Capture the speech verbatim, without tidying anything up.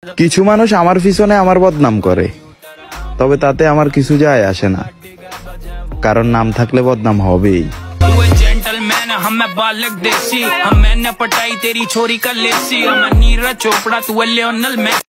কিছু মানুষ আমার পিছনে আমার বদনাম করে, তবে তাতে আমার কিছু যায় আসে না, কারণ নাম থাকলে বদনাম হবেই। हम मैं बालक देसी हम मैंने पटाई तेरी छोरी का लेसी हम नीरज चोपड़ा तू लियोनल।